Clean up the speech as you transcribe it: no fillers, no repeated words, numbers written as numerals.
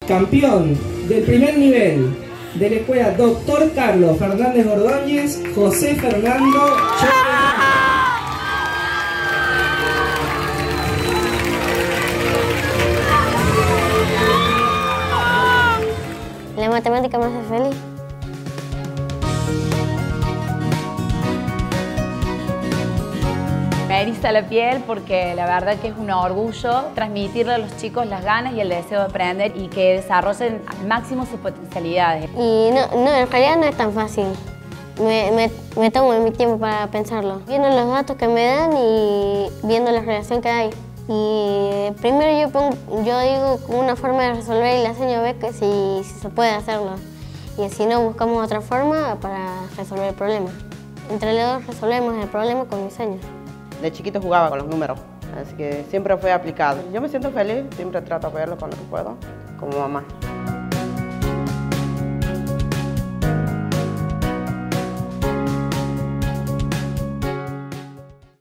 Campeón del primer nivel de la Escuela Dr. Carlos Fernández Ordóñez, José Fernando Choque Huanca. La matemática me hace feliz. Me eriza la piel porque la verdad que es un orgullo transmitirle a los chicos las ganas y el deseo de aprender y que desarrollen al máximo sus potencialidades. Y no, en realidad no es tan fácil. Me tomo mi tiempo para pensarlo. Viendo los datos que me dan y viendo la relación que hay. Y primero yo digo una forma de resolver y la enseño a ver que si se puede hacerlo. Y si no, buscamos otra forma para resolver el problema. Entre los dos resolvemos el problema con diseño. De chiquito jugaba con los números, así que siempre fue aplicado. Yo me siento feliz, siempre trato de verlo con lo que puedo, como mamá.